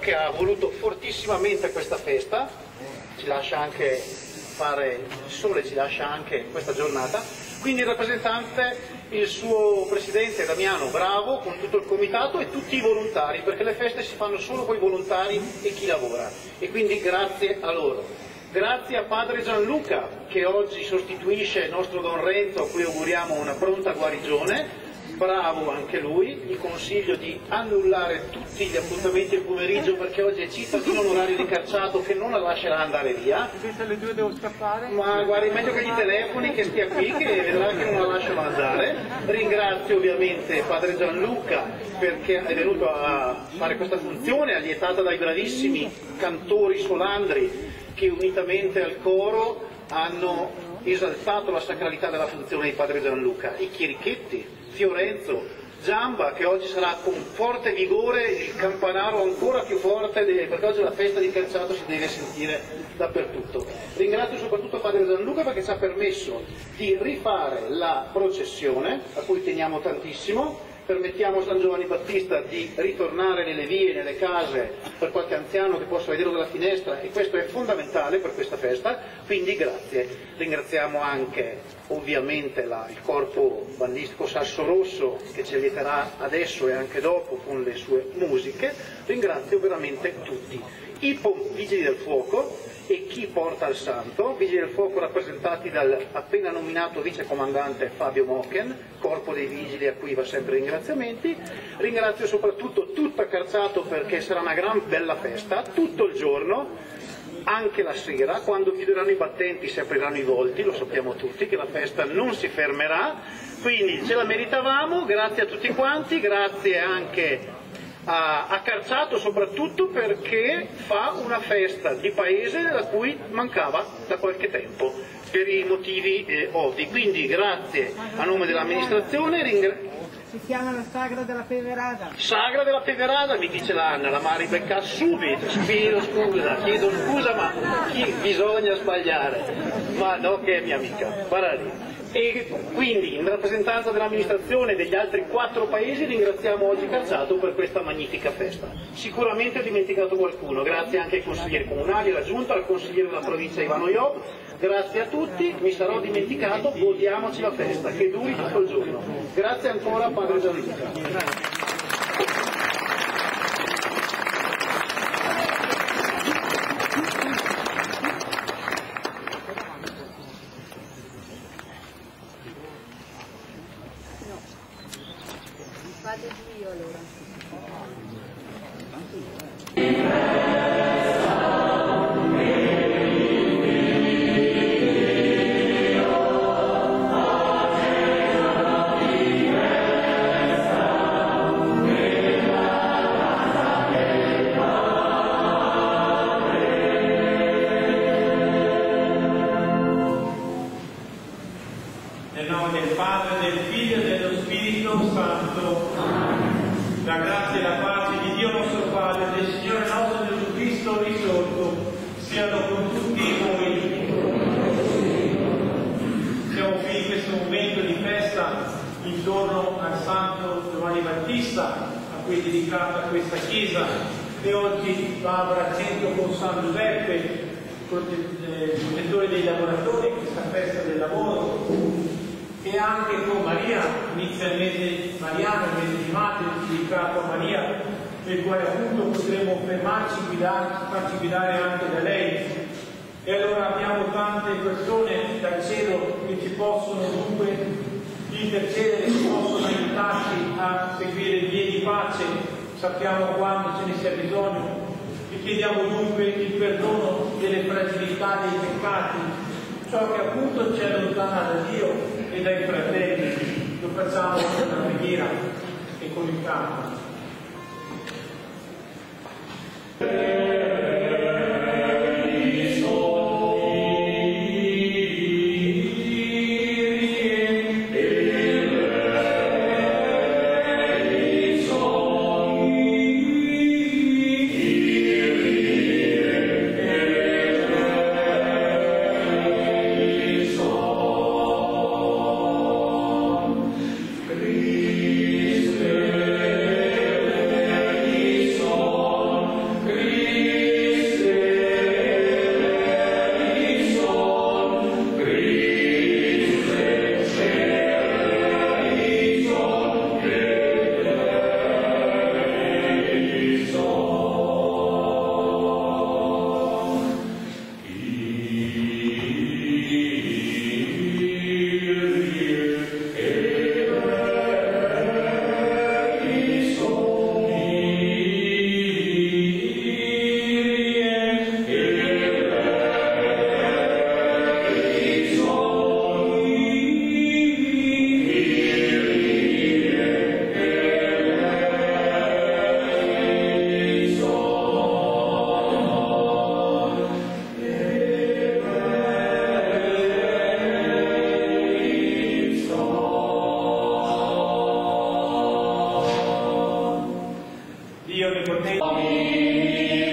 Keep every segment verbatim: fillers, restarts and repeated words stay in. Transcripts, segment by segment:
che ha voluto fortissimamente questa festa, ci lascia anche fare, il sole ci lascia anche questa giornata, quindi il rappresentante, il suo presidente Damiano Bravo, con tutto il comitato e tutti i volontari, perché le feste si fanno solo con i volontari e chi lavora, e quindi grazie a loro. Grazie a padre Gianluca che oggi sostituisce il nostro Don Renzo, a cui auguriamo una pronta guarigione. Bravo anche lui, gli consiglio di annullare tutti gli appuntamenti del pomeriggio perché oggi è cittadino onorario di Carciato che non la lascerà andare via. Se alle due devo scappare? Ma guardi, meglio che gli telefoni, che stia qui, che vedrà che non la lasciano andare. Ringrazio ovviamente padre Gianluca perché è venuto a fare questa funzione, allietata dai bravissimi cantori solandri che unitamente al coro hanno esaltato la sacralità della funzione di padre Gianluca, i chierichetti, Fiorenzo, Giamba che oggi sarà con forte vigore, il campanaro ancora più forte perché oggi la festa di Carciato si deve sentire dappertutto. Ringrazio soprattutto padre Gianluca perché ci ha permesso di rifare la processione, a cui teniamo tantissimo. Permettiamo a San Giovanni Battista di ritornare nelle vie, nelle case, per qualche anziano che possa vederlo dalla finestra, e questo è fondamentale per questa festa, quindi grazie. Ringraziamo anche ovviamente la, il corpo bandistico Sasso Rosso che ci allieterà adesso e anche dopo con le sue musiche. Ringrazio veramente tutti. I vigili del fuoco e chi porta il santo, vigili del fuoco rappresentati dal appena nominato vicecomandante Fabio Mochen, corpo dei vigili a cui va sempre ringraziamenti. Ringrazio soprattutto tutta Carciato perché sarà una gran bella festa, tutto il giorno, anche la sera, quando chiuderanno i battenti si apriranno i volti, lo sappiamo tutti che la festa non si fermerà, quindi ce la meritavamo, grazie a tutti quanti, grazie anche a, a Carciato soprattutto perché fa una festa di paese da cui mancava da qualche tempo per i motivi eh, ovvi, quindi grazie a nome dell'amministrazione. Ringra... Si chiama la Sagra della Peverada. Sagra della Peverada, mi dice l'Anna, la Mari becca subito, chiedo scusa, chiedo scusa ma chi bisogna sbagliare, ma no che è mia amica, guarda lì. E quindi in rappresentanza dell'amministrazione e degli altri quattro paesi ringraziamo oggi Carciato per questa magnifica festa. Sicuramente ho dimenticato qualcuno, grazie anche ai consiglieri comunali, alla giunta, al consigliere della provincia Ivano Iob, grazie a tutti, mi sarò dimenticato, godiamoci la festa, che duri tutto il giorno. Grazie ancora padre Gianluca. Vado io allora. Nel nome del Padre, del Figlio e dello Spirito Santo. La grazia e la pace di Dio nostro Padre, del Signore nostro Gesù Cristo risorto, siano con tutti noi. Siamo qui in questo momento di festa intorno al Santo Giovanni Battista, a cui è dedicata questa chiesa, e oggi va a braccetto con San Giuseppe, protettore dei lavoratori, questa festa del lavoro, e anche con Maria, inizia il mese mariano, il mese di maggio, dedicato a Maria, nel quale appunto potremo fermarci, guidare, farci guidare anche da lei. E allora abbiamo tante persone dal cielo che ci possono dunque intercedere, che possono aiutarci a seguire vie di pace, sappiamo quando ce ne sia bisogno, e chiediamo dunque il perdono delle fragilità, dei peccati, ciò che appunto ci allontana da Dio e dai fratelli. Lo facciamo con la preghiera e con il canto. Christ. Dio Onnipotente.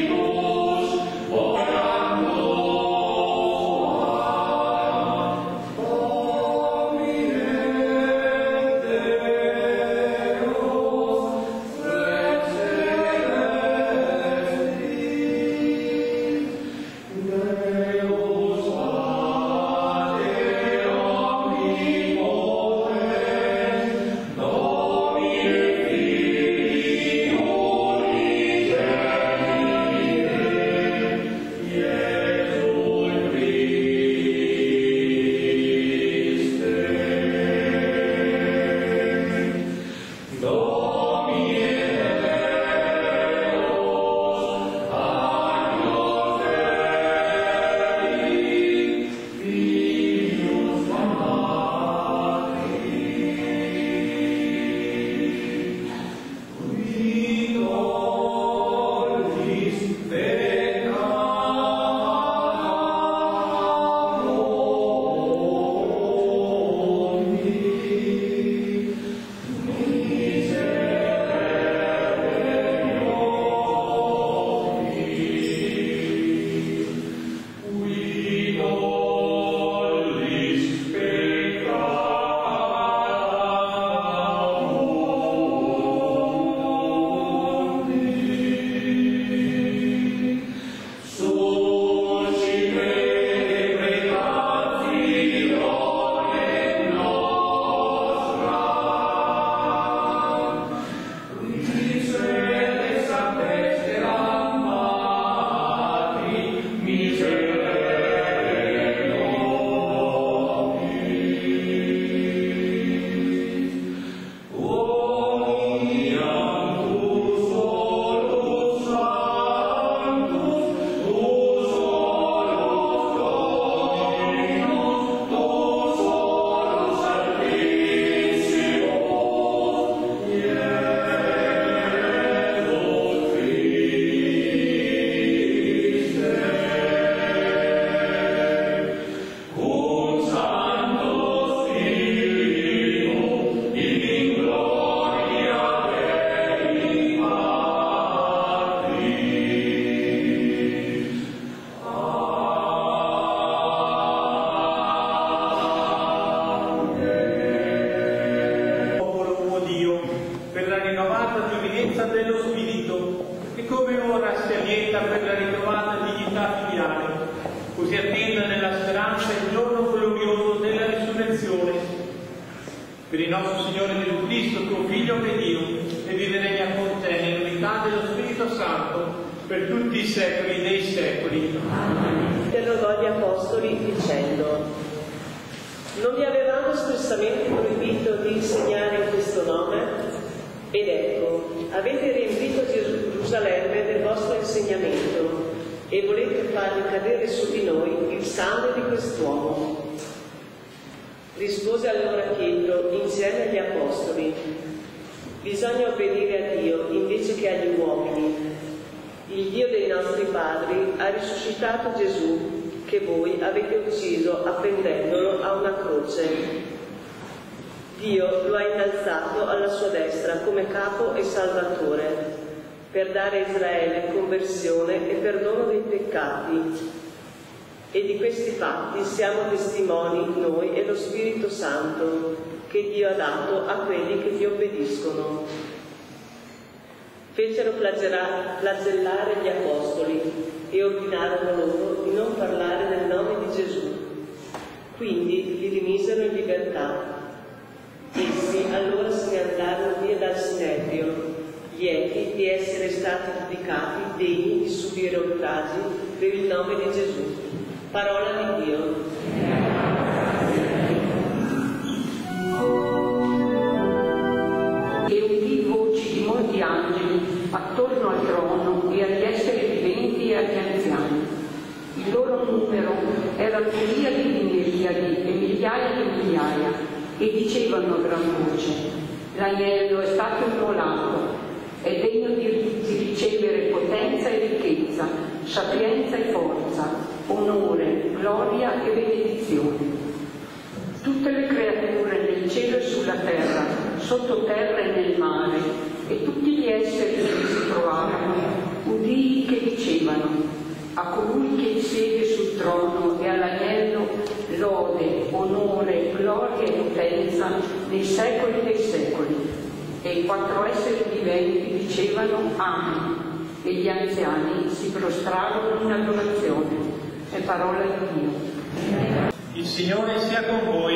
Per il nostro Signore Gesù Cristo, tuo Figlio che Dio, e vive e regna con te nell'unità dello Spirito Santo per tutti i secoli dei secoli. Interrogò gli apostoli dicendo: non vi avevamo espressamente proibito di insegnare in questo nome? Ed ecco, avete riempito Gerusalemme del vostro insegnamento e volete far ricadere su di noi il sangue di quest'uomo. Rispose allora Pietro insieme agli apostoli: bisogna obbedire a Dio invece che agli uomini. Il Dio dei nostri padri ha risuscitato Gesù, che voi avete ucciso appendendolo a una croce. Dio lo ha innalzato alla sua destra come capo e salvatore, per dare a Israele conversione e perdono dei peccati. E di questi fatti siamo testimoni noi e lo Spirito Santo che Dio ha dato a quelli che ti obbediscono. Fecero flagellare gli apostoli e ordinarono loro di non parlare nel nome di Gesù. Quindi li rimisero in libertà. Essi allora se ne andarono via dal Sinedrio, lieti di essere stati giudicati degni di subire oltraggi per il nome di Gesù. Parola di Dio. E udì voci di molti angeli attorno al trono e agli esseri viventi e agli anziani. Il loro numero era miriadi di miriadi e migliaia di migliaia, e dicevano a gran voce: l'agnello è stato immolato, è degno di, di ricevere potenza e ricchezza, sapienza e forza, onore, gloria e benedizione. Tutte le creature nel cielo e sulla terra, sottoterra e nel mare, e tutti gli esseri che vi si trovavano, dicevano: a colui che siede sul trono e all'agnello lode, onore, gloria e potenza nei secoli dei secoli. E i quattro esseri viventi dicevano Amen, e gli anziani si prostrarono in adorazione. È parola di Dio. Il Signore sia con voi.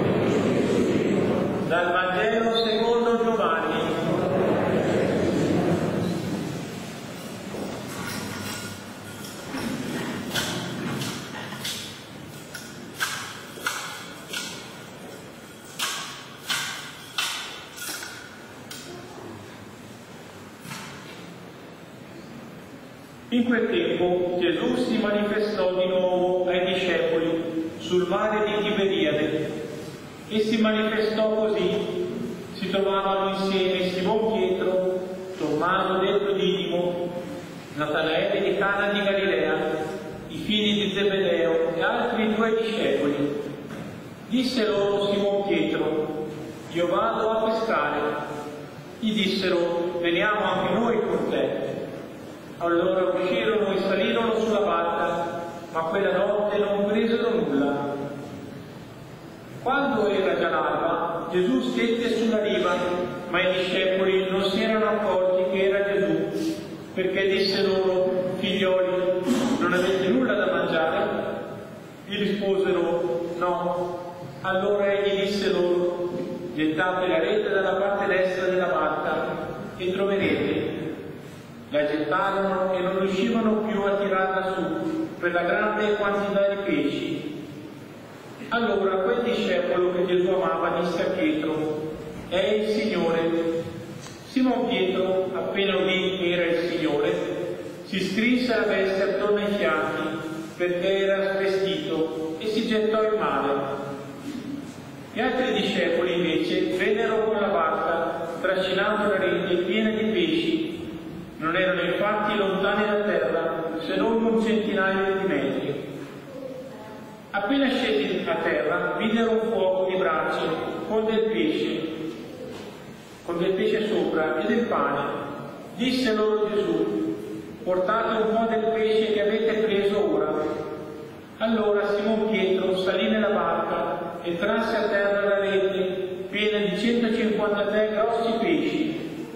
Dal Vangelo secondo Giovanni. In quel tempo Gesù si manifestò di nuovo ai discepoli sul mare di Tiberiade e si manifestò così. Si trovavano insieme Simon Pietro, Tommaso detto Didimo, Natanaele di Cana di Galilea, i figli di Zebedeo e altri due discepoli. Disse loro Simon Pietro: io vado a pescare. Gli dissero: veniamo anche noi con te. Allora uscirono e salirono sulla barca, ma quella notte non presero nulla. Quando era già l'alba, Gesù stette sulla riva, ma i discepoli non si erano accorti che era Gesù, perché disse loro: figlioli, non avete nulla da mangiare? Gli risposero: no. Allora egli disse loro: gettate la rete dalla parte destra della barca e troverete. La gettarono e non riuscivano più a tirarla su per la grande quantità di pesci. Allora quel discepolo che Gesù amava disse a Pietro: è il Signore. Simon Pietro, appena udì che era il Signore, si strinse la veste attorno ai fianchi perché era svestito e si gettò in mare. Gli altri discepoli invece vennero con la barca trascinando la rete piena di pesci. Non erano infatti lontani da terra, se non un centinaio di metri. Appena scesi a terra, videro un fuoco di brace con del pesce, con del pesce sopra e del pane. Disse loro Gesù: portate un po' del pesce che avete preso ora. Allora Simon Pietro salì nella barca e trasse a terra la rete piena di centocinquantatré grossi pesci.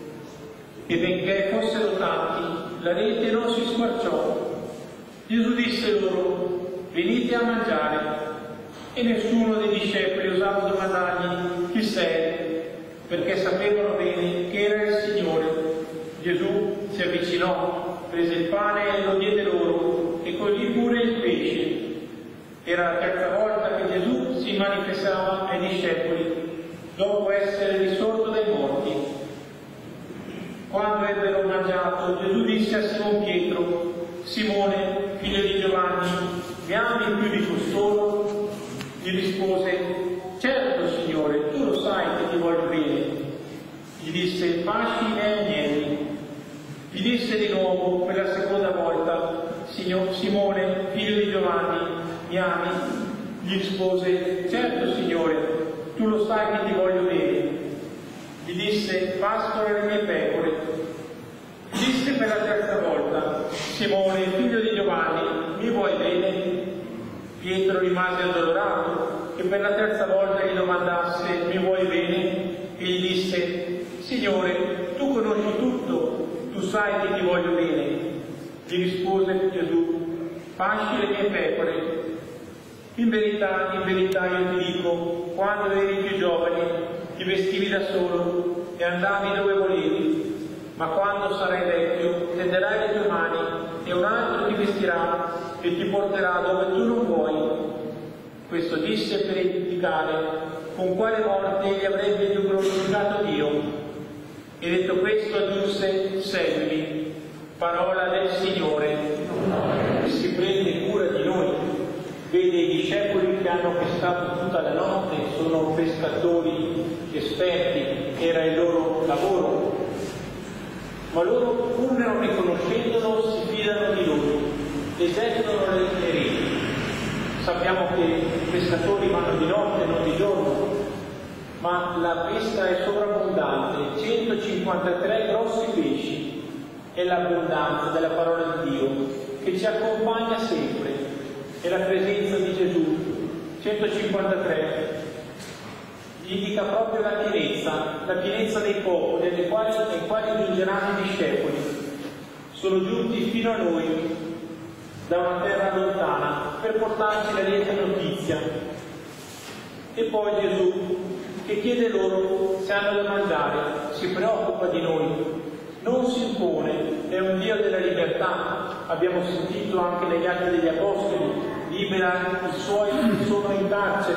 E benché fossero tanti, la rete non si squarciò. Gesù disse loro: venite a mangiare. E nessuno dei discepoli osava domandargli: chi sei? Perché sapevano bene che era il Signore. Gesù si avvicinò, prese il pane e lo diede loro, e così pure il pesce. Era la terza volta che Gesù si manifestava ai discepoli, dopo essere risorto dai morti. Quando ebbero mangiato, Gesù disse a Simon Pietro: Simone, figlio di Giovanni, mi ami più di costoro? Gli rispose: certo, Signore, tu lo sai che ti voglio bene. Gli disse: pasci i miei agnelli. Gli disse di nuovo per la seconda volta: Simone, figlio di Giovanni, mi ami? Gli rispose: certo, Signore, tu lo sai che ti voglio bene. Gli disse: pascolo le mie pecore. Gli disse per la terza volta: Simone, figlio di Giovanni, mi vuoi bene? Pietro rimase addolorato che per la terza volta gli domandasse: mi vuoi bene? E gli disse: Signore, tu conosci tutto, tu sai che ti voglio bene. Gli rispose Gesù: pasci le mie pecore. In verità, in verità io ti dico, quando eri più giovane ti vestivi da solo e andavi dove volevi, ma quando sarai vecchio tenderai le tue mani e un altro ti vestirà e ti porterà dove tu non vuoi. Questo disse per indicare con quale morte egli avrebbe più glorificato Dio. E detto questo aggiunse: seguimi. Parola del Signore. Si prende cura di noi. Vede i discepoli che hanno pescato tutta la notte, sono pescatori esperti, era il loro lavoro, ma loro, pur non riconoscendolo, si fidano di lui e gettano le reti. Sappiamo che i pescatori vanno di notte, non di giorno, ma la pesca è sovrabbondante, centocinquantatré grossi pesci. è l'abbondanza della parola di Dio che ci accompagna sempre, è la presenza di Gesù. centocinquantatré indica proprio la pienezza, la pienezza dei popoli ai quali, ai quali giungeranno i discepoli. Sono giunti fino a noi da una terra lontana per portarci la lieta notizia. E poi Gesù che chiede loro se hanno da mangiare, si preoccupa di noi, non si impone, è un Dio della libertà. Abbiamo sentito anche negli Atti degli Apostoli, libera i suoi che sono in carcere,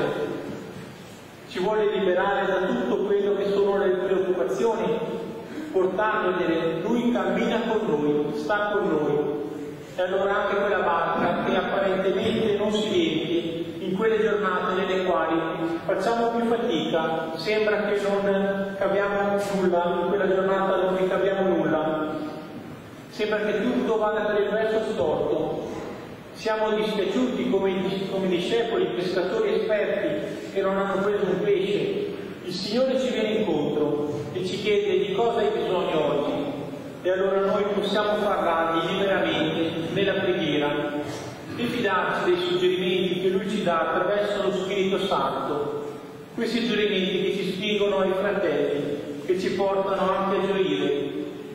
ci vuole liberare da tutto quello che sono le preoccupazioni, portandogliele. Lui cammina con noi, sta con noi. E allora anche quella barca che apparentemente non si riempie, in quelle giornate nelle quali facciamo più fatica, sembra che non caviamo nulla, in quella giornata non ricaviamo nulla, sembra che tutto vada per il verso storto. Siamo dispiaciuti come i, come discepoli, pescatori esperti che non hanno preso un pesce. Il Signore ci viene incontro e ci chiede di cosa hai bisogno oggi. E allora noi possiamo parlargli liberamente nella preghiera e fidarci dei suggerimenti che Lui ci dà attraverso lo Spirito Santo, quei suggerimenti che ci spingono ai fratelli, che ci portano anche a gioire.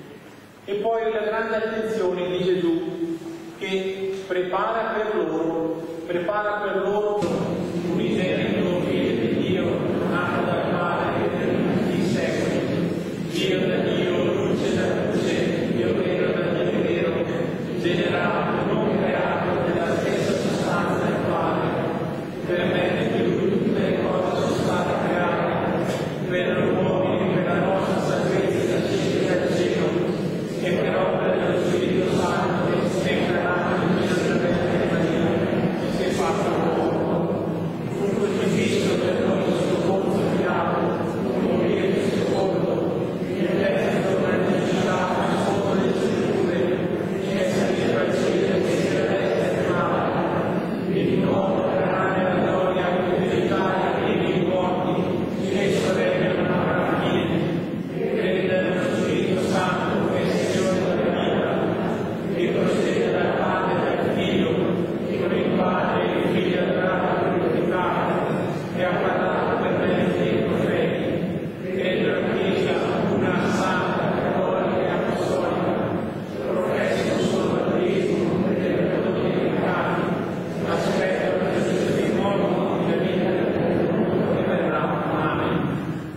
E poi la grande attenzione di Gesù che prepara per loro, prepara per loro un esercito figlio di Dio, nato dal Padre per tutti i secoli, Dio da Dio, luce da luce, Dio vero da Dio vero, generato, non creato, della stessa sostanza del Padre, per me di Lui tutte le cose sono state create, per l'uomo, per la nostra salvezza da scendere dal cielo, e per opera dello Spirito Santo che sempre nato in Dio attraverso Maria, si è fatto uomo, fu crocifisso per noi sotto Ponzio Pilato, morire secondo, il terzo non è risultato sotto le scritture, che è salito al cielo e si riveste male, e di nuovo verrà nella gloria e felicità e nei morti, che sorelle non avrà fine, e crede nello Spirito Santo che è Signore della vita, che procede dal Padre e dal Figlio, che con il Padre e il Figlio adorato e glorificato, e ha parlato per mezzo dei profeti, credo nella Chiesa una santa, cattolica e apostolica, professo solo battesimo per le perdoni dei peccati, aspetto la giustizia dei morti e la vita che verrà. Amen.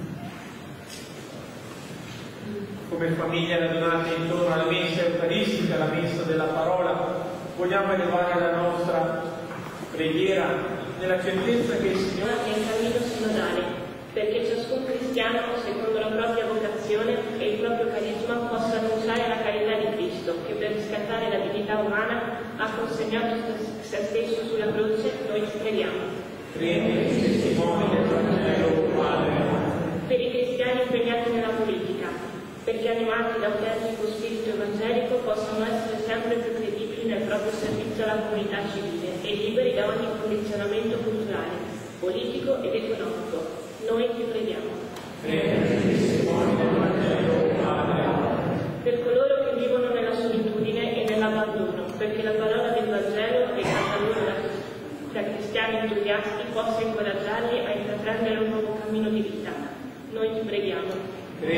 Come famiglia radunata intorno alla messa eucaristica, la messa della parola, vogliamo elevare la nostra preghiera nella certezza che il Signore è in cammino sinodale, perché ciascun cristiano, secondo la propria vocazione e il proprio carisma, possa annunciare la carità di Cristo, che per riscattare la dignità umana ha consegnato se stesso sulla croce. Noi ci preghiamo. Prendi i testimoni del Vangelo, Padre. Per i cristiani impegnati nella politica, perché animati da un autentico spirito evangelico possano essere sempre più credibili nel proprio servizio alla comunità civile e liberi da ogni condizionamento culturale, politico ed economico. Noi ti preghiamo. Per coloro che vivono nella solitudine e nell'abbandono, perché la parola del Vangelo, recata loro da, da cristiani entusiasti, possa incoraggiarli a intraprendere un nuovo cammino di vita. Noi ti preghiamo.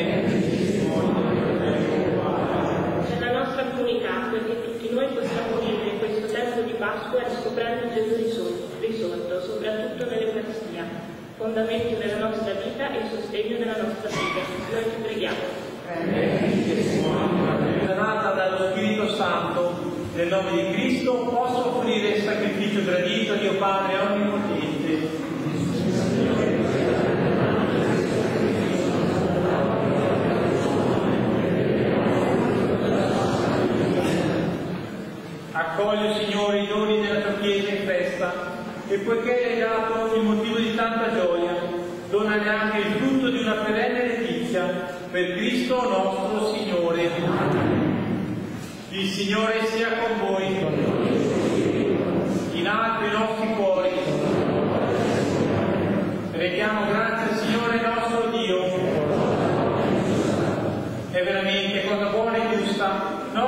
Nella nostra comunità, perché tutti noi possiamo vivere questo tempo di Pasqua riscoprendo Gesù risorto, risorto soprattutto nell'Eucaristia, fondamento della nostra vita e sostegno della nostra vita. Noi ti preghiamo. Donata dallo Spirito Santo, nel nome di Cristo, posso offrire il sacrificio gradito a Dio Padre Onnipotente. Accogli, Signore, i doni della tua Chiesa in festa e poiché hai dato il motivo di tanta gioia, donane anche il frutto di una perenne letizia per Cristo nostro Signore. Il Signore sia con voi. In alto i nostri cuori. Rendiamo grazie al Signore nostro Dio. È veramente cosa buona e giusta, no?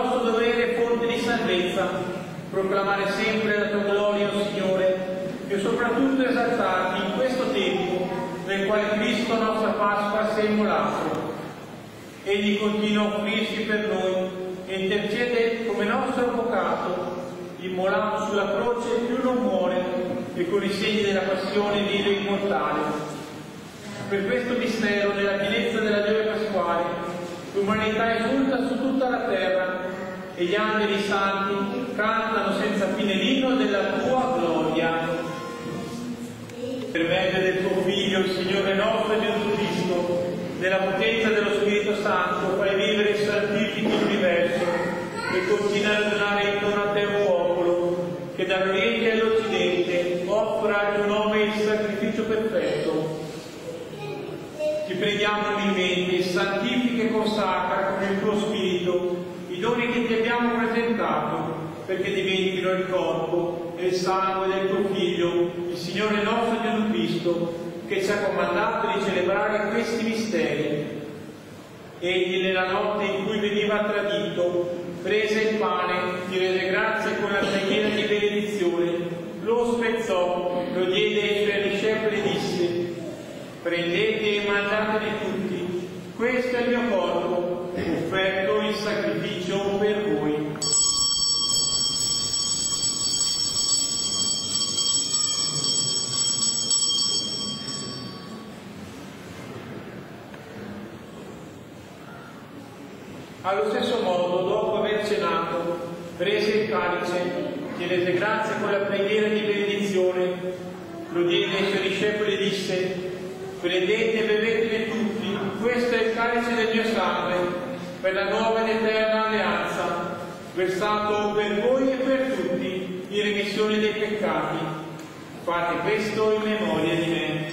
sapienza, proclamare sempre la tua gloria, o Signore, e soprattutto esaltarti in questo tempo nel quale Cristo, nostra Pasqua, si è immolato. Egli continua a offrirsi per noi e intercede come nostro avvocato, immolato sulla croce più non muore e con i segni della passione vive immortale. Per questo mistero, nella pienezza della Giove pasquale, l'umanità esulta su tutta la terra e gli angeli santi cantano senza fine l'inno della tua gloria. Per mezzo del tuo Figlio, il Signore nostro Gesù Cristo, nella potenza dello Spirito Santo, fai vivere e santifichi l'universo e continua a donare intorno a te un popolo che dall'Oriente all'Occidente offra al tuo nome il sacrificio perfetto. Ti preghiamo umilmente, santifica e consacra con il tuo Spirito i doni che ti abbiamo presentato, perché diventino il corpo e il sangue del tuo Figlio, il Signore nostro Gesù Cristo, che ci ha comandato di celebrare questi misteri. Egli, nella notte in cui veniva tradito, prese il pane, ti rese grazie con la preghiera di benedizione, lo spezzò, lo diede ai suoi discepoli e disse: prendete e mangiatene tutti, questo è il mio corpo, offerto in sacrificio per voi. Allo stesso modo, dopo aver cenato, prese il calice, ti rese grazie con la preghiera di benedizione, lo diede ai suoi discepoli e disse: prendete e bevetene tutti, questo è il calice del mio sangue, per la nuova ed eterna alleanza, versato per voi e per tutti in remissione dei peccati. Fate questo in memoria di me.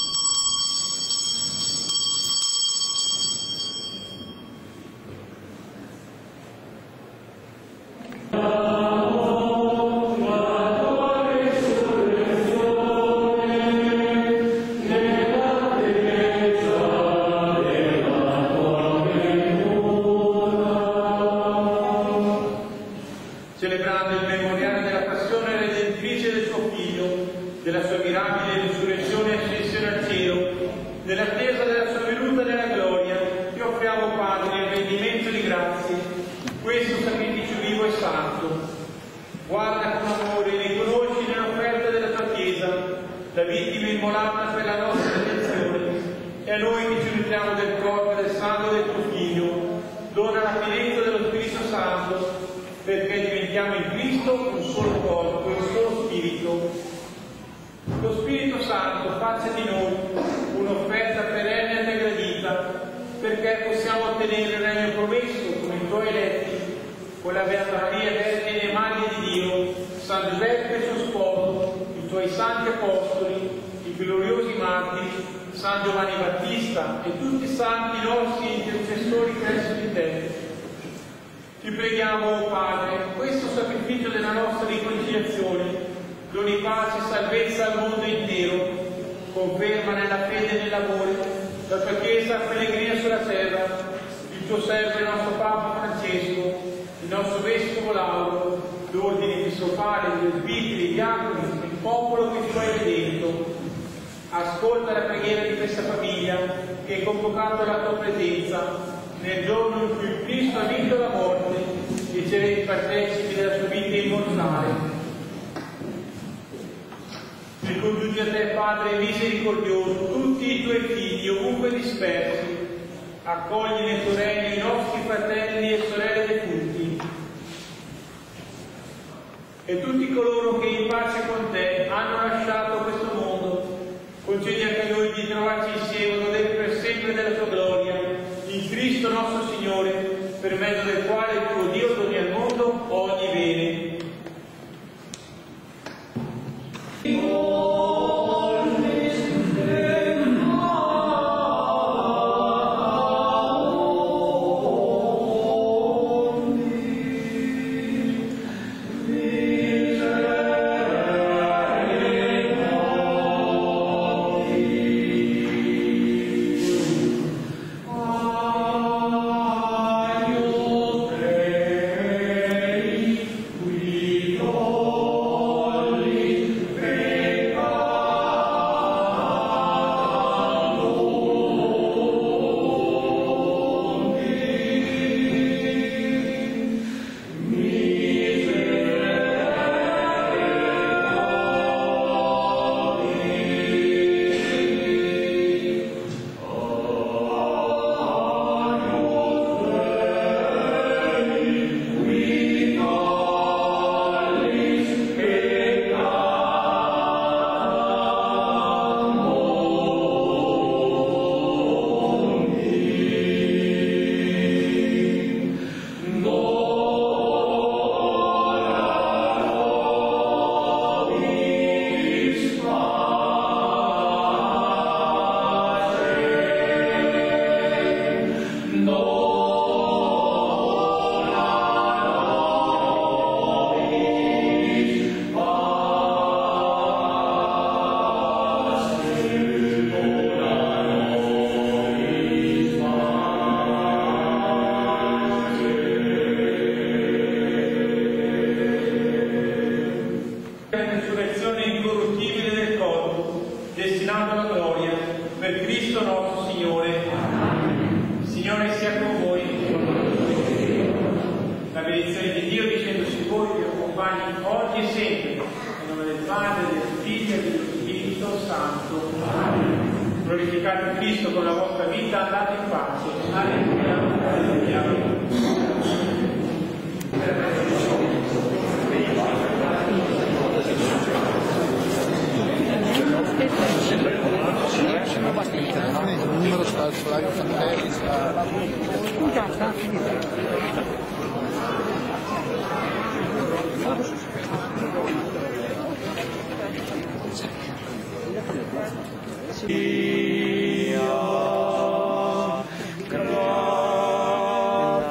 Celebrando il memoriale della passione redentrice del suo Figlio, della sua mirabile risurrezione e ascensione al cielo, nell'attesa della sua venuta nella gloria, ti offriamo, Padre, il rendimento di grazie, questo sacrificio vivo e santo. Guarda con amore e riconosci nell'offerta della tua Chiesa la vittima immolata per la nostra redenzione, e a noi che ci nutriamo del corpo e del sangue del tuo Figlio, dona la pienezza dello Spirito Santo, perché diventiamo in Cristo un solo corpo e un solo Spirito. Lo Spirito Santo faccia di noi un'offerta perenne e te gradita, perché possiamo ottenere il regno promesso come i tuoi eletti, con la Beata Maria Vergine e Madre di Dio, San Giuseppe suo sposo, i tuoi santi apostoli, i gloriosi martiri, San Giovanni Battista e tutti i santi nostri intercessori presso di te. Ti preghiamo, Padre, questo sacrificio della nostra riconciliazione doni pace e salvezza al mondo intero, conferma nella fede e nell'amore la tua Chiesa pellegrina sulla terra, il tuo servo e il nostro Papa Francesco, il nostro Vescovo Lauro, l'ordine episcopale, gli presbiteri, i diaconi, il popolo che tu hai redento. Ascolta la preghiera di questa famiglia che è convocato alla tua presenza nel giorno in cui Cristo ha vinto la morte e ci rende partecipi della sua vita immortale. Ricongiungi a te, Padre misericordioso, tutti i tuoi figli ovunque dispersi, accogli nel tuo regno i nostri fratelli e sorelle defunti e tutti coloro che in pace con te hanno lasciato questo mondo. Concedi anche a noi di trovarci insieme a godere per sempre della tua gloria, in Cristo nostro Signore, per mezzo del quale il tuo Dio doni al mondo ogni bene. Amen. e sempre. Nel nome del Padre, del Figlio e dello Spirito Santo. Amen. Glorificate Cristo con la vostra vita, andate in pace. Alleluia. Alleluia. Il numero sta al Flavio Fantelli, sta... Io, grazie.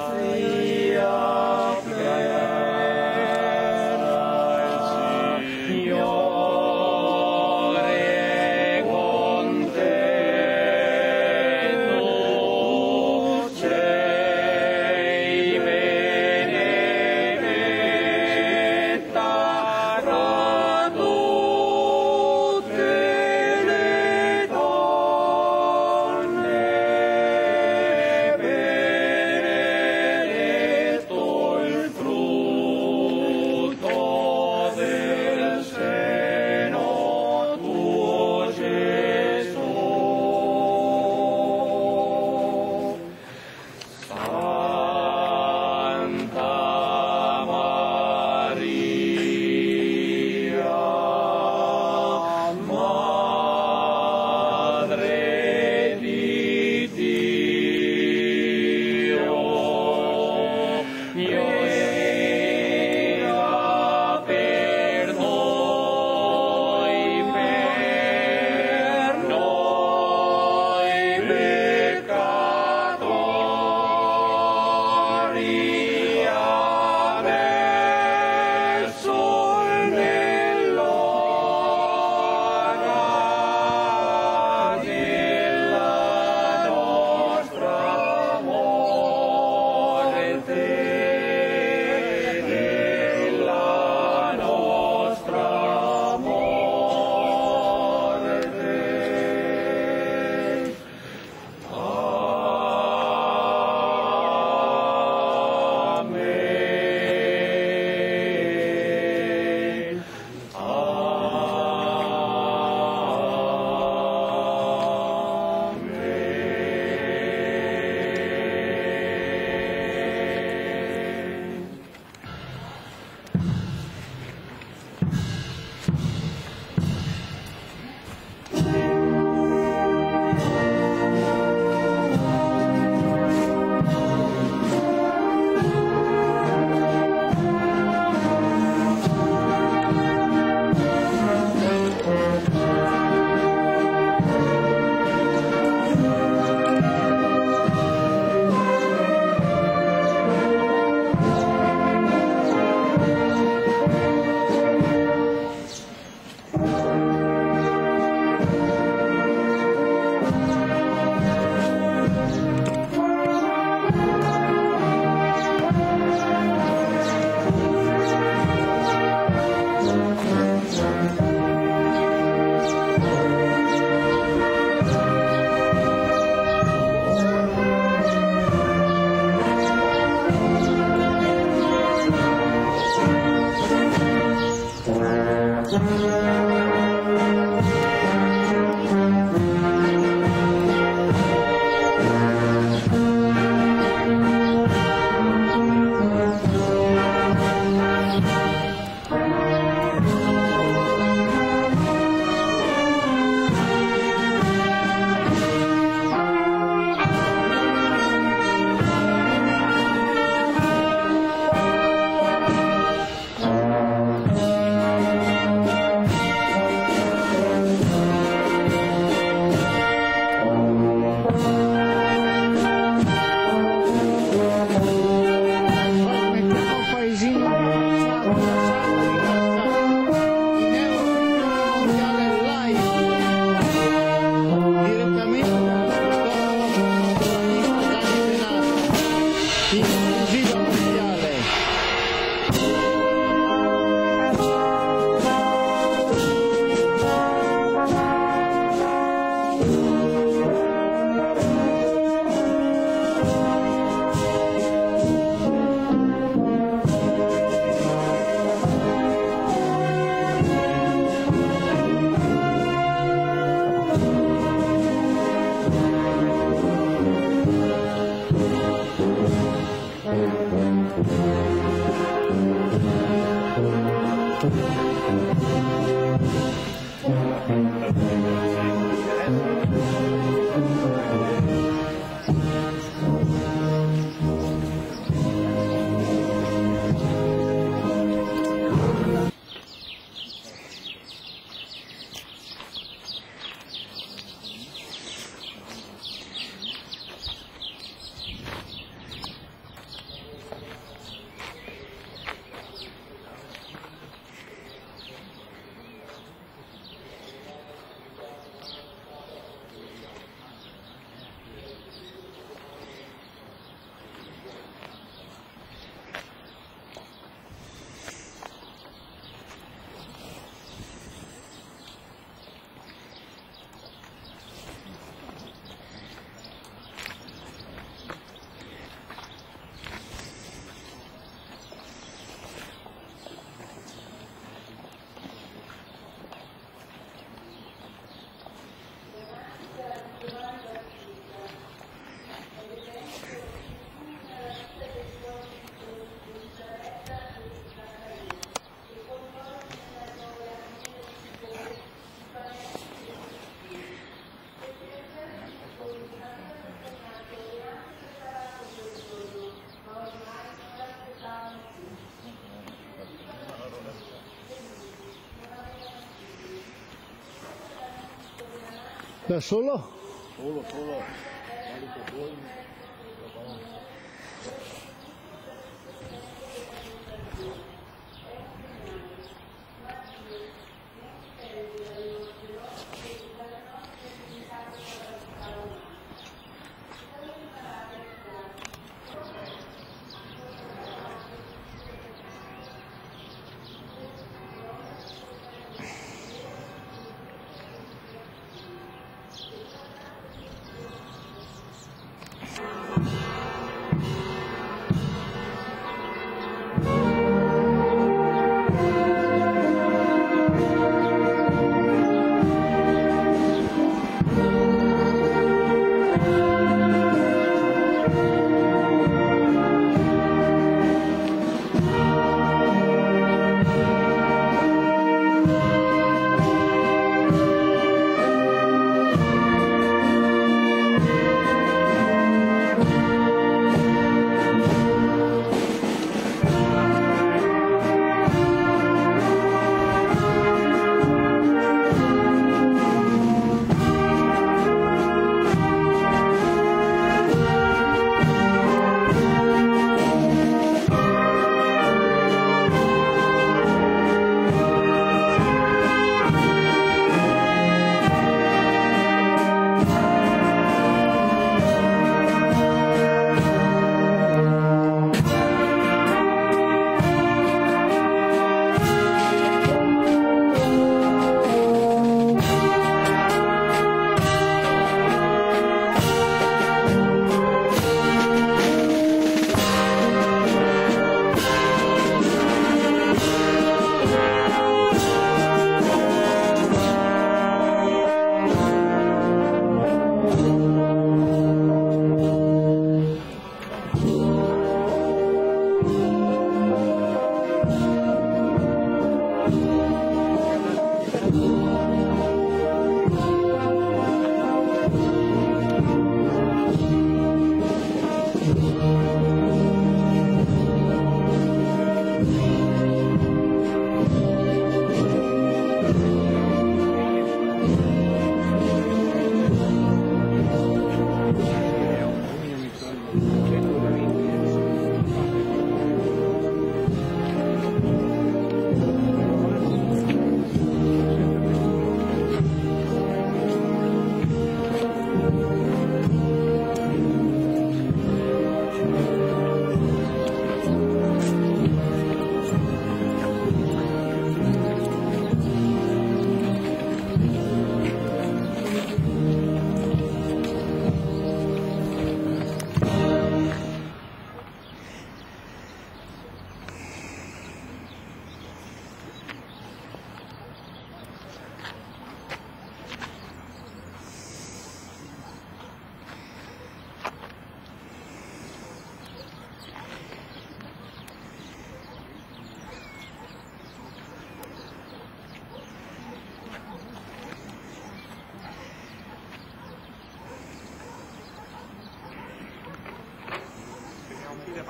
Da solo? Solo, solo.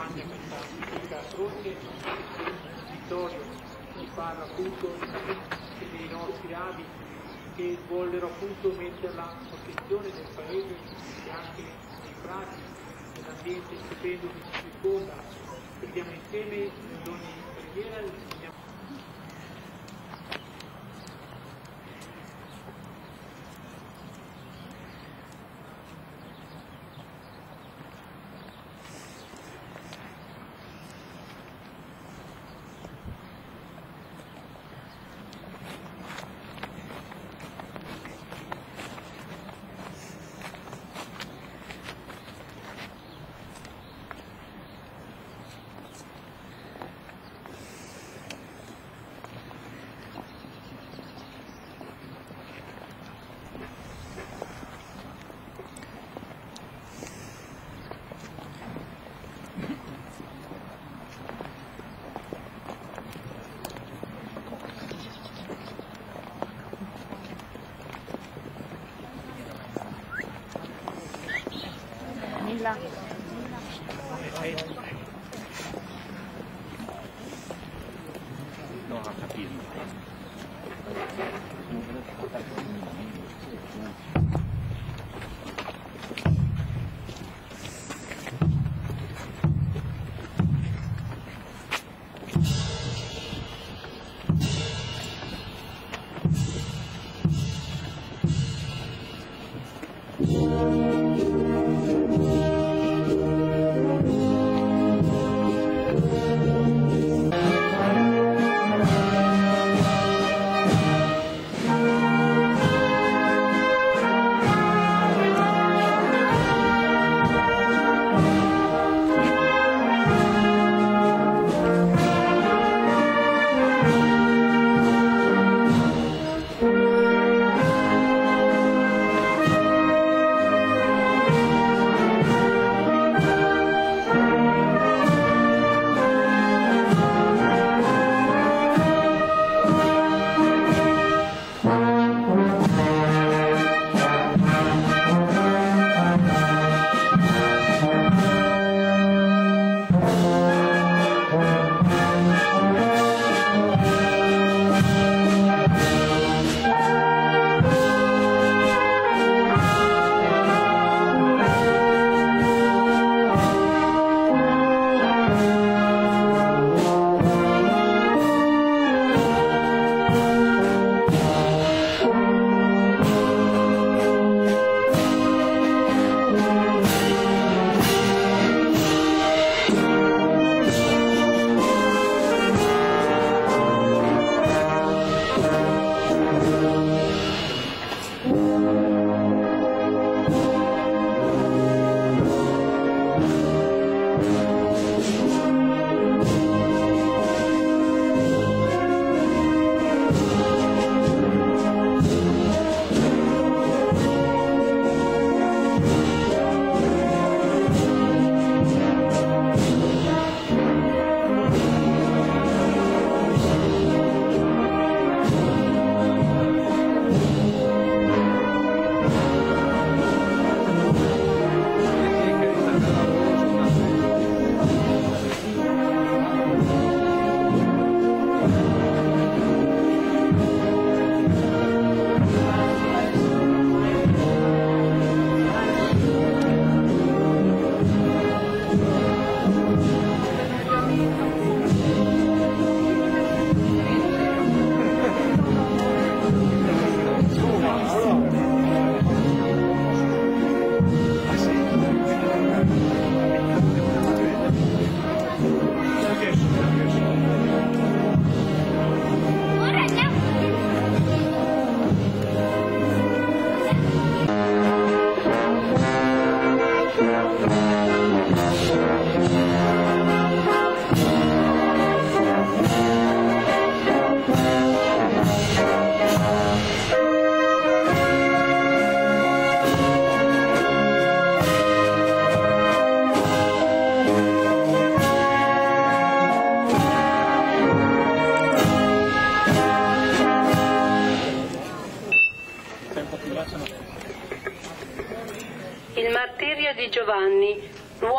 davanti a questa antica croce, Vittorio ci parla appunto dei nostri avi che vollero appunto metterla a protezione del paese e anche dei frati, dell'ambiente stupendo che ci circonda. Preghiamo insieme in ogni preghiera.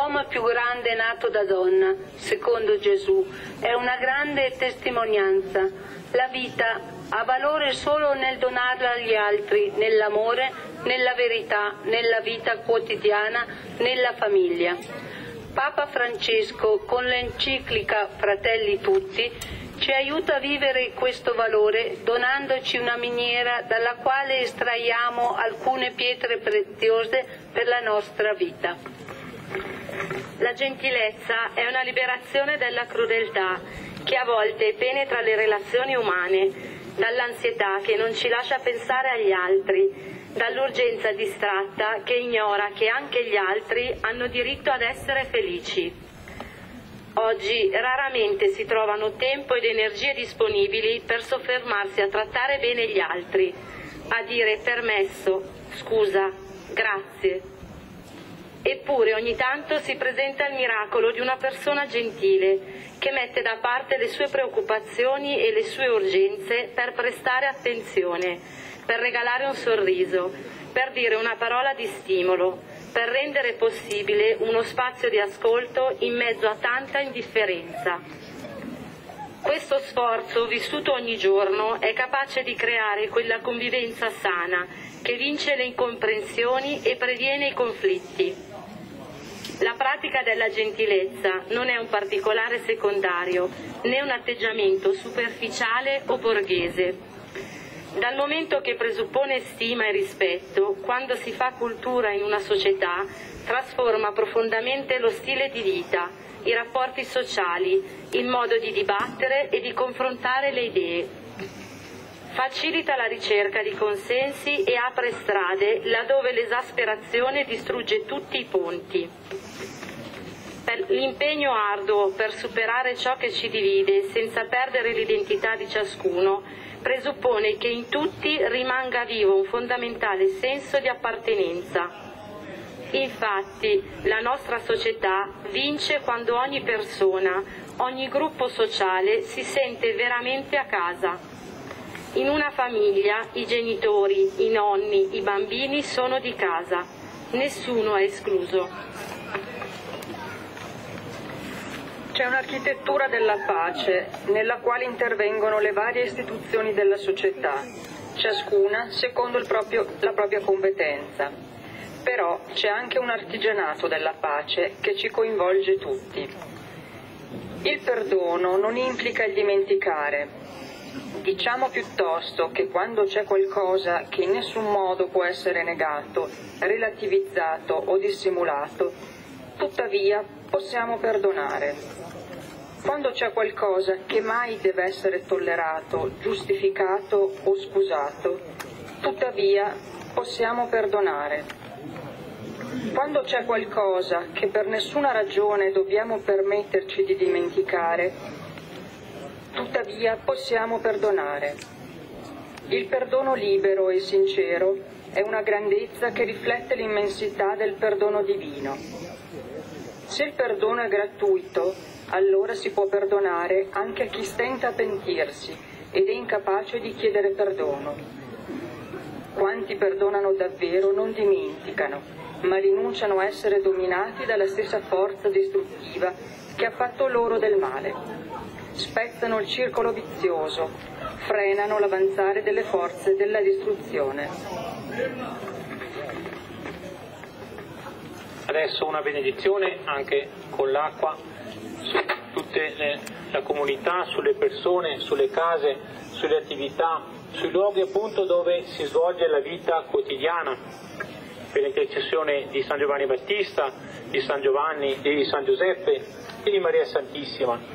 l'uomo più grande nato da donna, secondo Gesù, è una grande testimonianza. La vita ha valore solo nel donarla agli altri, nell'amore, nella verità, nella vita quotidiana, nella famiglia. Papa Francesco, con l'enciclica Fratelli Tutti, ci aiuta a vivere questo valore donandoci una miniera dalla quale estraiamo alcune pietre preziose per la nostra vita. La gentilezza è una liberazione dalla crudeltà che a volte penetra le relazioni umane, dall'ansietà che non ci lascia pensare agli altri, dall'urgenza distratta che ignora che anche gli altri hanno diritto ad essere felici. Oggi raramente si trovano tempo ed energie disponibili per soffermarsi a trattare bene gli altri, a dire permesso, scusa, grazie. Eppure ogni tanto si presenta il miracolo di una persona gentile che mette da parte le sue preoccupazioni e le sue urgenze per prestare attenzione, per regalare un sorriso, per dire una parola di stimolo, per rendere possibile uno spazio di ascolto in mezzo a tanta indifferenza. Questo sforzo, vissuto ogni giorno, è capace di creare quella convivenza sana che vince le incomprensioni e previene i conflitti. La pratica della gentilezza non è un particolare secondario, né un atteggiamento superficiale o borghese. Dal momento che presuppone stima e rispetto, quando si fa cultura in una società, trasforma profondamente lo stile di vita, i rapporti sociali, il modo di dibattere e di confrontare le idee. Facilita la ricerca di consensi e apre strade laddove l'esasperazione distrugge tutti i ponti. Per l'impegno arduo per superare ciò che ci divide senza perdere l'identità di ciascuno presuppone che in tutti rimanga vivo un fondamentale senso di appartenenza. Infatti, la nostra società vince quando ogni persona, ogni gruppo sociale si sente veramente a casa. In una famiglia i genitori, i nonni, i bambini sono di casa, nessuno è escluso. C'è un'architettura della pace nella quale intervengono le varie istituzioni della società, ciascuna secondo il proprio, la propria competenza. Però c'è anche un artigianato della pace che ci coinvolge tutti. Il perdono non implica il dimenticare. Diciamo piuttosto che quando c'è qualcosa che in nessun modo può essere negato, relativizzato o dissimulato, tuttavia possiamo perdonare. Quando c'è qualcosa che mai deve essere tollerato, giustificato o scusato, tuttavia possiamo perdonare. Quando c'è qualcosa che per nessuna ragione dobbiamo permetterci di dimenticare, tuttavia possiamo perdonare. Il perdono libero e sincero è una grandezza che riflette l'immensità del perdono divino. Se il perdono è gratuito, allora si può perdonare anche a chi stenta a pentirsi ed è incapace di chiedere perdono. Quanti perdonano davvero non dimenticano, ma rinunciano a essere dominati dalla stessa forza distruttiva che ha fatto loro del male. Spezzano il circolo vizioso, frenano l'avanzare delle forze della distruzione. Adesso una benedizione anche con l'acqua su tutta la comunità, sulle persone, sulle case, sulle attività, sui luoghi appunto dove si svolge la vita quotidiana, per l'intercessione di San Giovanni Battista, di San Giovanni e di San Giuseppe e di Maria Santissima.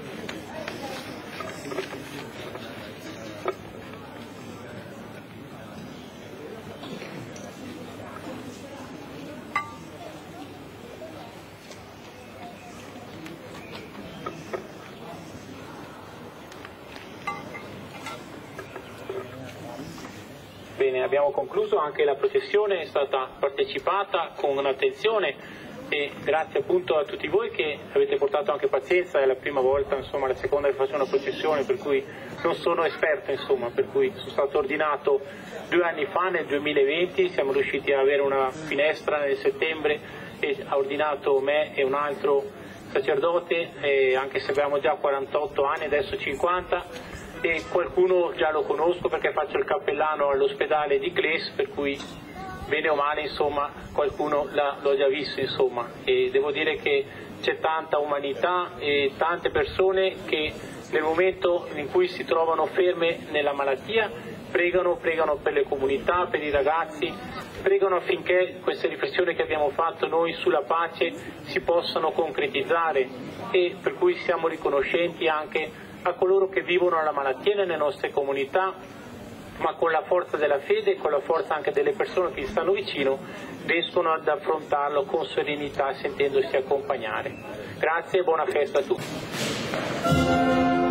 Bene, abbiamo concluso, anche la processione è stata partecipata con attenzione e grazie appunto a tutti voi che avete portato anche pazienza, è la prima volta, insomma, la seconda che faccio una processione, per cui non sono esperto, insomma, per cui sono stato ordinato due anni fa, nel duemilaventi, siamo riusciti ad avere una finestra nel settembre e ha ordinato me e un altro sacerdote, eh, anche se abbiamo già quarantotto anni, adesso cinquanta, e qualcuno già lo conosco perché faccio il cappellano all'ospedale di Cles, per cui bene o male insomma qualcuno l'ho già visto, insomma, e devo dire che c'è tanta umanità e tante persone che nel momento in cui si trovano ferme nella malattia pregano, pregano per le comunità, per i ragazzi, pregano affinché queste riflessioni che abbiamo fatto noi sulla pace si possano concretizzare, e per cui siamo riconoscenti anche a coloro che vivono la malattia nelle nostre comunità, ma con la forza della fede e con la forza anche delle persone che gli stanno vicino riescono ad affrontarlo con serenità, sentendosi accompagnare. Grazie e buona festa a tutti.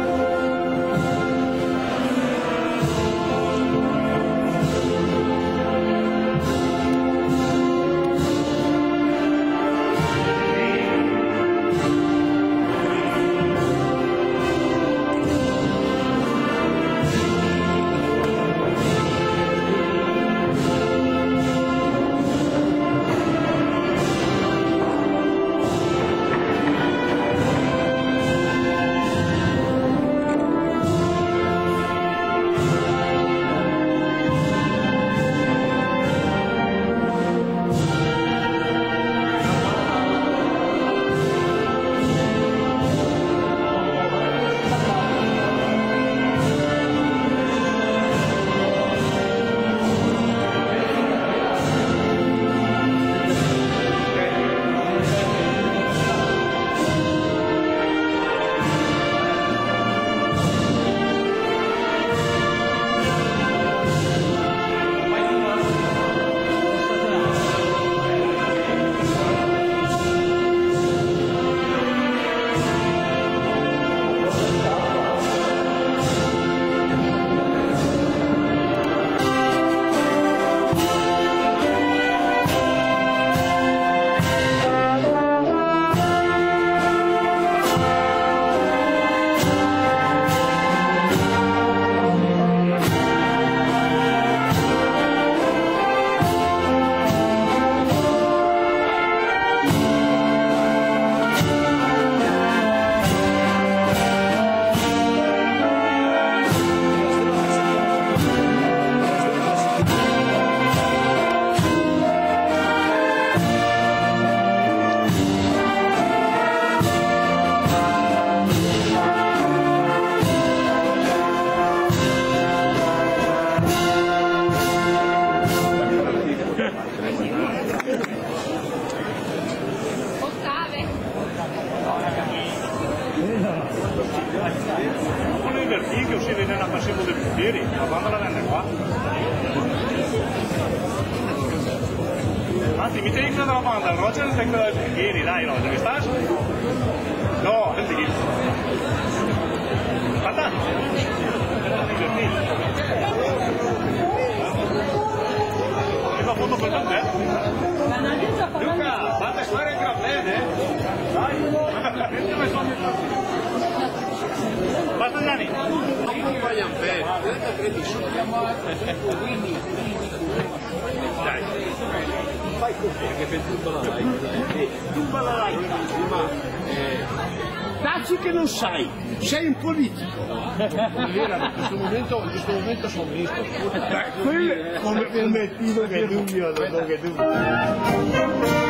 Anzi, mi tieni una domanda, Roger è quella di ieri, dai Roger, mi stai? No, non ti dico. Guarda. E la foto per te? Luca, fate stare in gran bene, dai. Dove sono i tuoi? Basta Gianni. Non voglio bene, credi dai. Fai così che per tutto la live. Tu fa la live, ma taci che non sai, sei un politico. In questo momento, in questo momento sono visto. Come permettivo che dubbio, non che dubbio.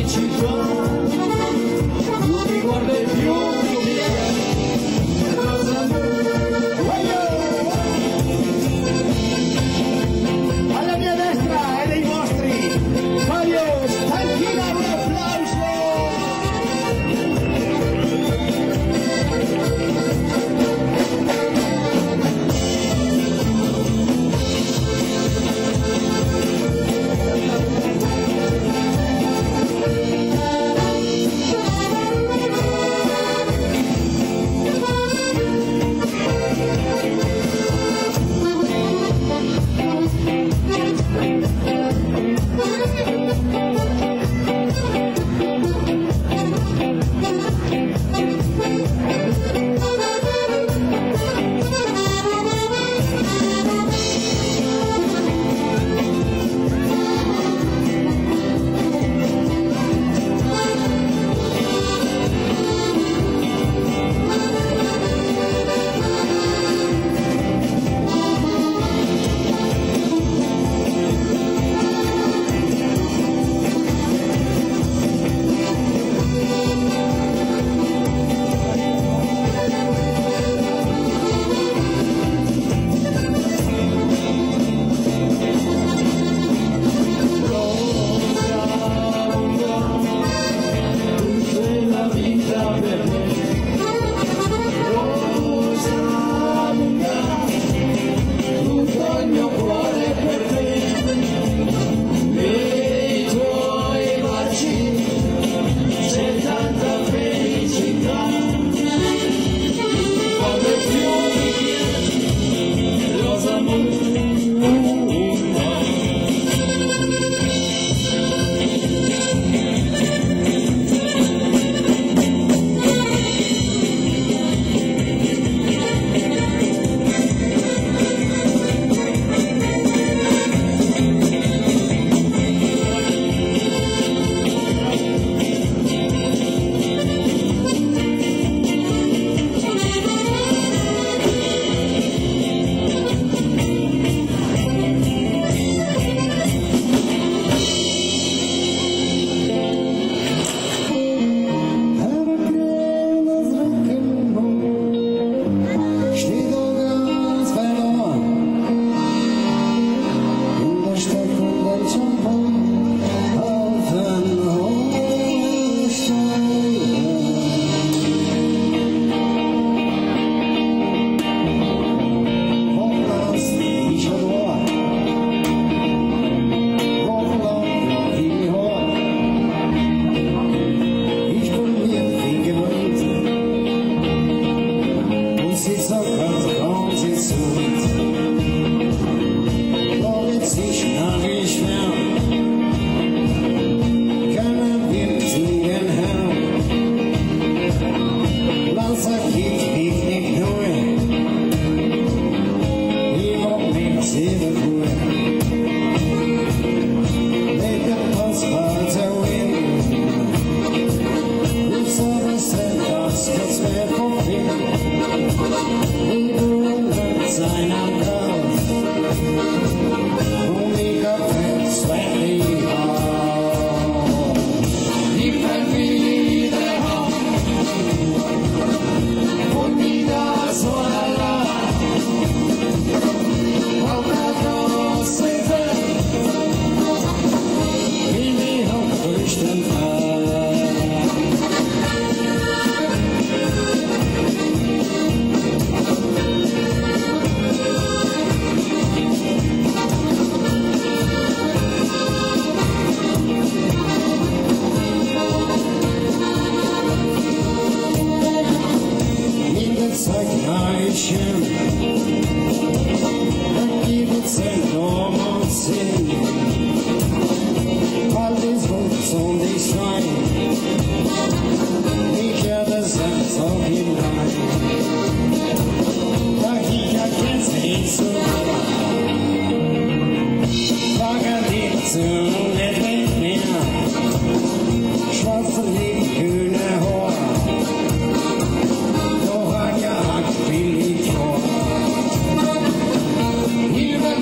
felicità, non mi guarda più come alla mia destra e dei vostri Fabio Stanchina, un applauso.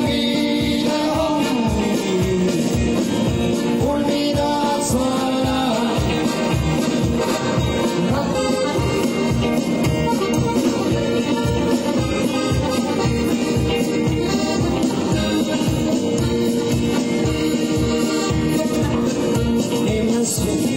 Olvida sola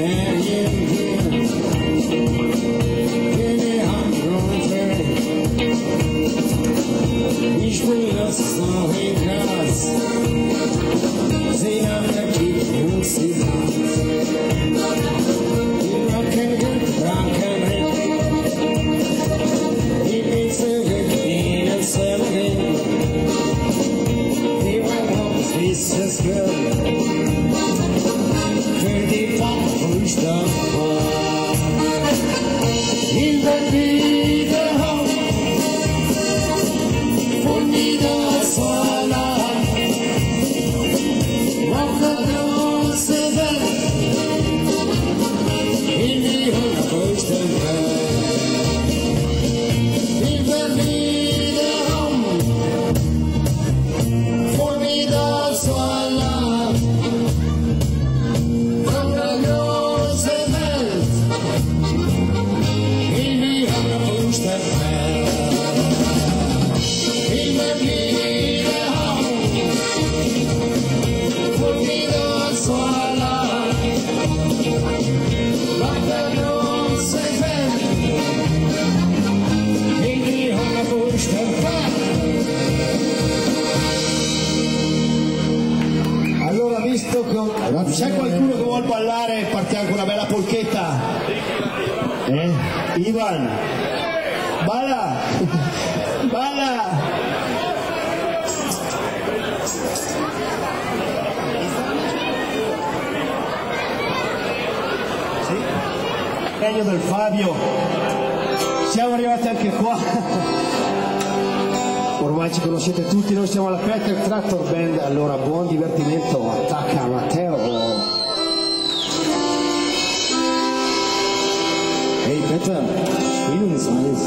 C'è qualcuno che vuol ballare? Partiamo con una bella polchetta. Eh? Ivan, balla, balla. Sì? Meglio del Fabio. Siamo arrivati anche qua. Ormai ci conoscete tutti, noi siamo alla Peter Tractor Band, allora buon divertimento, attacca Matteo. Hey Peter, spielen uns alles.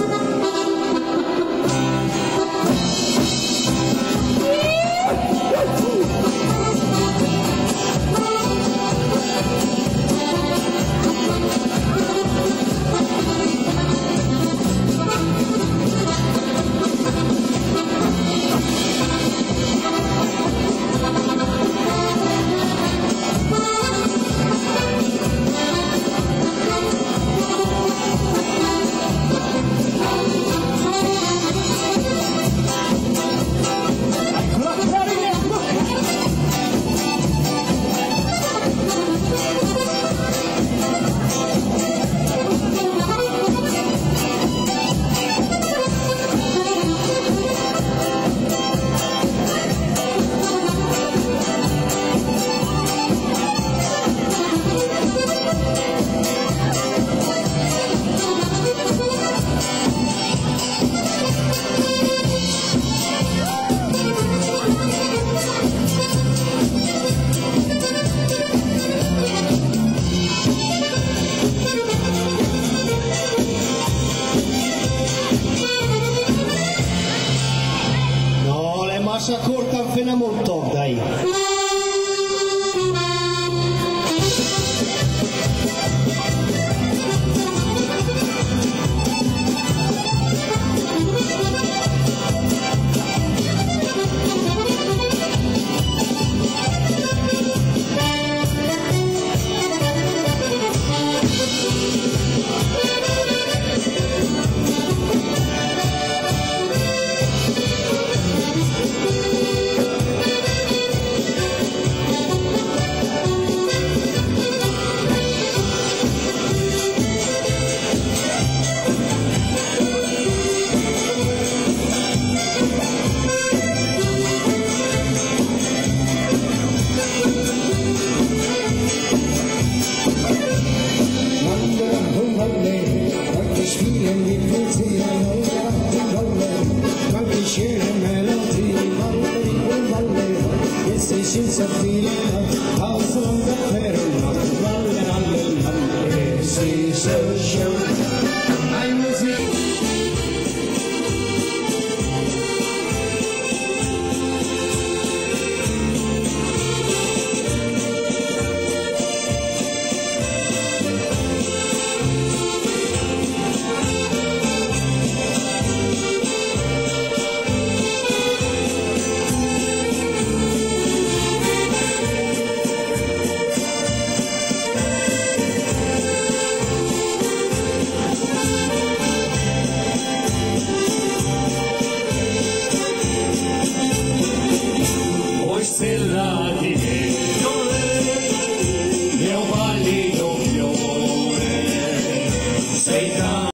Massa corta appena molto, dai. Senza fine, pausa non davvero, ma valle alle lampade, si